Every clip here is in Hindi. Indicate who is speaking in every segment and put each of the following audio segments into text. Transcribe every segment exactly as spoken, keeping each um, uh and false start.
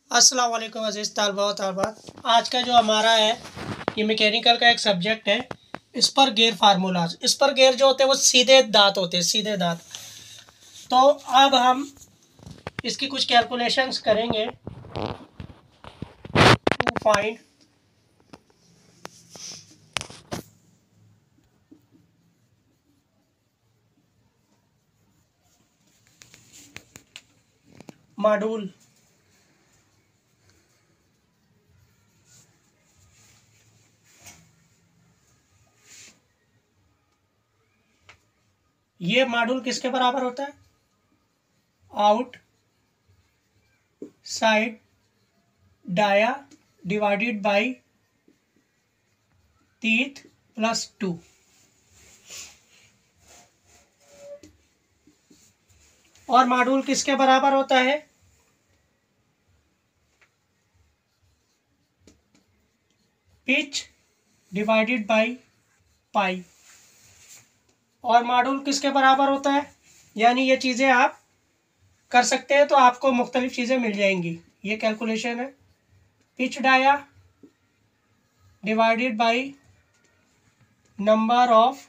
Speaker 1: अस्सलाम वालेकुम अजीज़ तालबा व तालबात। आज का जो हमारा है ये मैकेनिकल का एक सब्जेक्ट है, इस पर गेयर फार्मूलाज। इस पर गेयर जो होते हैं वो सीधे दांत होते हैं, सीधे दांत। तो अब हम इसकी कुछ कैलकुलेशंस करेंगे टू फाइंड मॉड्यूल। ये मॉड्यूल किसके बराबर होता है? Outside dia divided by teeth plus two. और मॉड्यूल किसके बराबर होता है? Pitch divided by pi. और मॉड्यूल किसके बराबर होता है? यानी ये चीज़ें आप कर सकते हैं तो आपको मुख्तलिफ चीज़ें मिल जाएंगी। ये कैलकुलेशन है, pitch dia divided by number of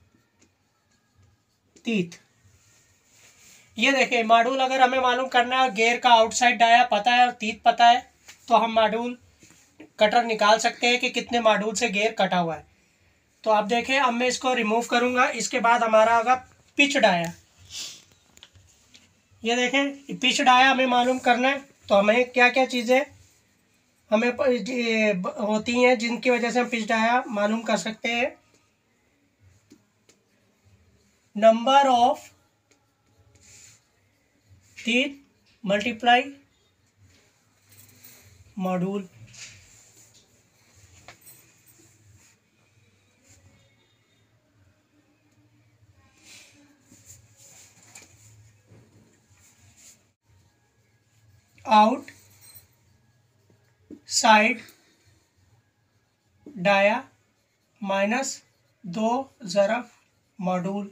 Speaker 1: teeth. ये देखें, मॉड्यूल अगर हमें मालूम करना है, गेयर का आउटसाइड डाया पता है और टीथ पता है, तो हम मॉड्यूल कटर निकाल सकते हैं कि कितने मॉड्यूल से गेयर कटा हुआ है। तो आप देखें, अब मैं इसको रिमूव करूंगा, इसके बाद हमारा होगा पिच डाया। ये देखें, पिच डाया हमें मालूम करना है, तो हमें क्या क्या चीज़ें हमें होती हैं जिनकी वजह से हम पिच डाया मालूम कर सकते हैं। Number of teeth multiply module. Outside dia minus दो ज़रफ मॉड्यूल।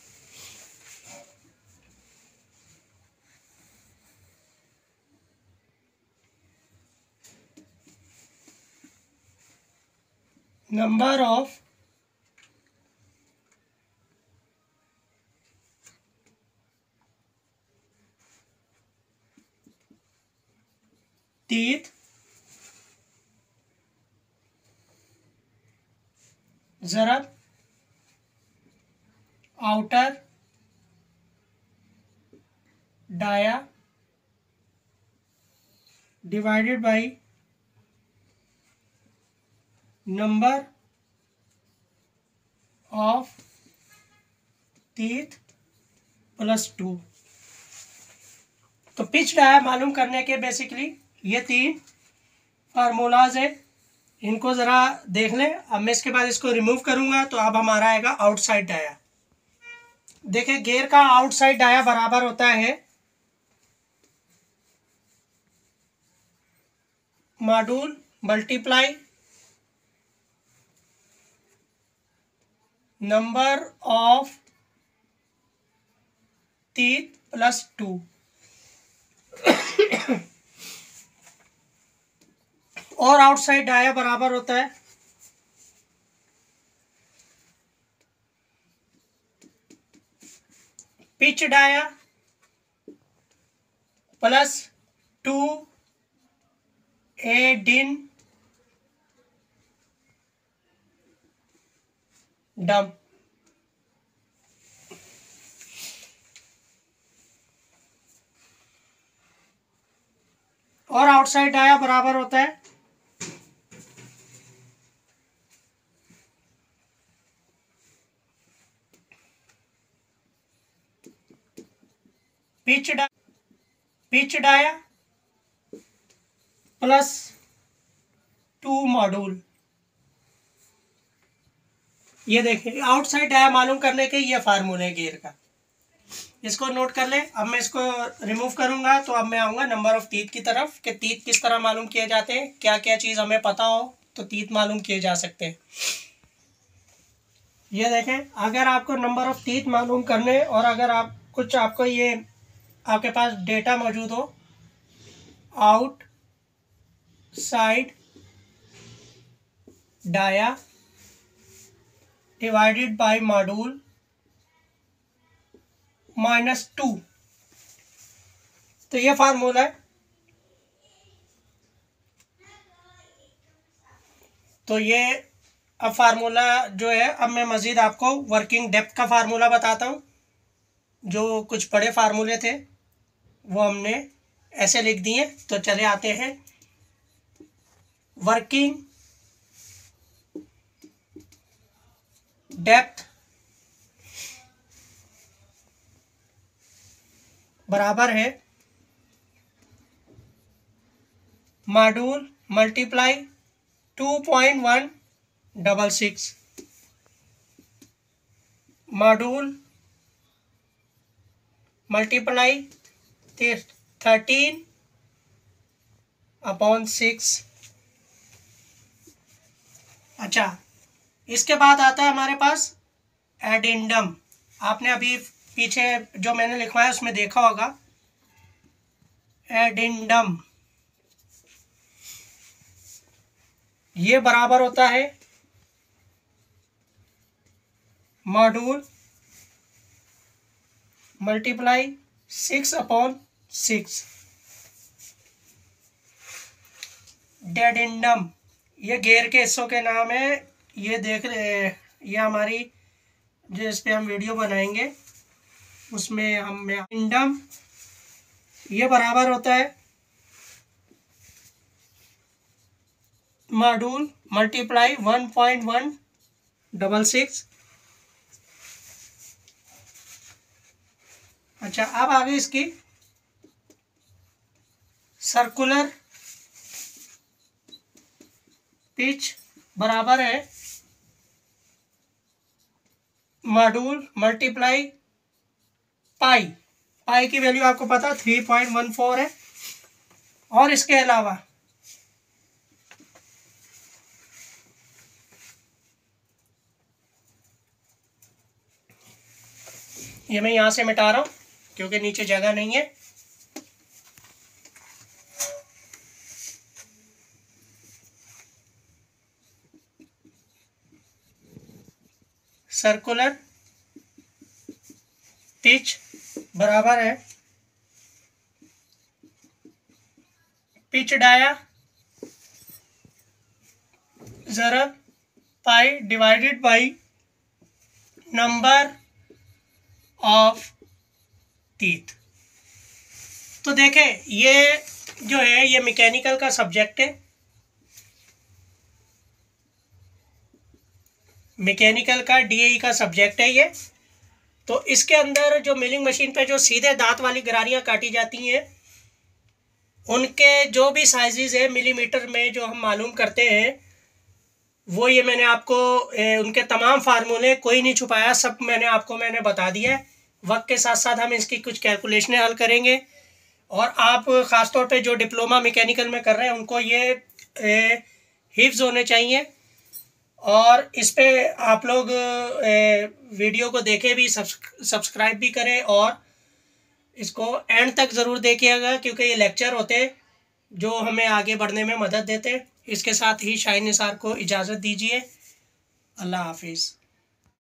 Speaker 1: नंबर ऑफ टीथ ज़रफ outer dia divided by number of teeth plus two. तो पिच डाया मालूम करने के बेसिकली ये तीन फार्मूलाज है, इनको ज़रा देख लें। अब मैं इसके बाद इसको रिमूव करूंगा तो अब हमारा आएगा आउटसाइड डाया। देखें, गेयर का आउटसाइड डाया बराबर होता है module multiply number of teeth plus two. और आउटसाइड डाया बराबर होता है pitch dia plus two addendum. और आउटसाइड डाया बराबर होता है pitch dia pitch dia plus two module. ये देखिए, आउटसाइड डाया मालूम करने के ये फार्मूले गेयर का, इसको नोट कर ले। अब मैं इसको रिमूव करूंगा तो अब मैं आऊँगा नंबर ऑफ टीथ की तरफ कि टीथ किस तरह मालूम किए जाते हैं। क्या क्या चीज़ हमें पता हो तो टीथ मालूम किए जा सकते हैं। ये देखें, अगर आपको नंबर ऑफ टीथ मालूम करने और अगर आप कुछ आपको ये आपके पास डेटा मौजूद हो, outside dia divided by module minus two. तो ये फार्मूला है। तो ये अब फार्मूला जो है, अब मैं मज़ीद आपको वर्किंग डेप्थ का फार्मूला बताता हूँ। जो कुछ बड़े फार्मूले थे वो हमने ऐसे लिख दिए। तो चले आते हैं। वर्किंग डेप्थ बराबर है module multiply two point one double six module multiply thirteen upon six. अच्छा, इसके बाद आता है हमारे पास एडेंडम। आपने अभी पीछे जो मैंने लिखवाया उसमें देखा होगा एडेंडम। ये बराबर होता है module multiply six upon six. Dedendum ये गेयर के हिस्सों के नाम है। ये देख रहे, ये हमारी जिस पे हम वीडियो बनाएंगे उसमें हम इंडम ये बराबर होता है module multiply one point one double six. अच्छा, अब आगे इसकी सर्कुलर पिच बराबर है मॉड्यूल मल्टीप्लाई पाई। पाई की वैल्यू आपको पता थ्री पॉइंट वन फोर है। और इसके अलावा ये मैं यहां से मिटा रहा हूं क्योंकि नीचे जगह नहीं है। सर्कुलर पिच बराबर है पिच डाया ज़रब pi divided by number of teeth. तो देखें, ये जो है ये मैकेनिकल का सब्जेक्ट है। मैकेनिकल का डीएई का सब्जेक्ट है ये। तो इसके अंदर जो मिलिंग मशीन पे जो सीधे दांत वाली गरारियां काटी जाती हैं उनके जो भी साइजेस है मिलीमीटर में जो हम मालूम करते हैं वो ये मैंने आपको ए, उनके तमाम फार्मूले कोई नहीं छुपाया, सब मैंने आपको मैंने बता दिया है। वक्त के साथ साथ हम इसकी कुछ कैलकुलेशनें हल करेंगे। और आप ख़ास तौर पे जो डिप्लोमा मैकेनिकल में कर रहे हैं उनको ये ए, हिफ्ज़ होने चाहिए। और इस पे आप लोग ए, वीडियो को देखें भी, सब्सक्राइब भी करें और इसको एंड तक ज़रूर देखिएगा क्योंकि ये लेक्चर होते हैं जो हमें आगे बढ़ने में मदद देते हैं। इसके साथ ही शाहीन निसार को इजाज़त दीजिए। अल्लाह हाफिज़।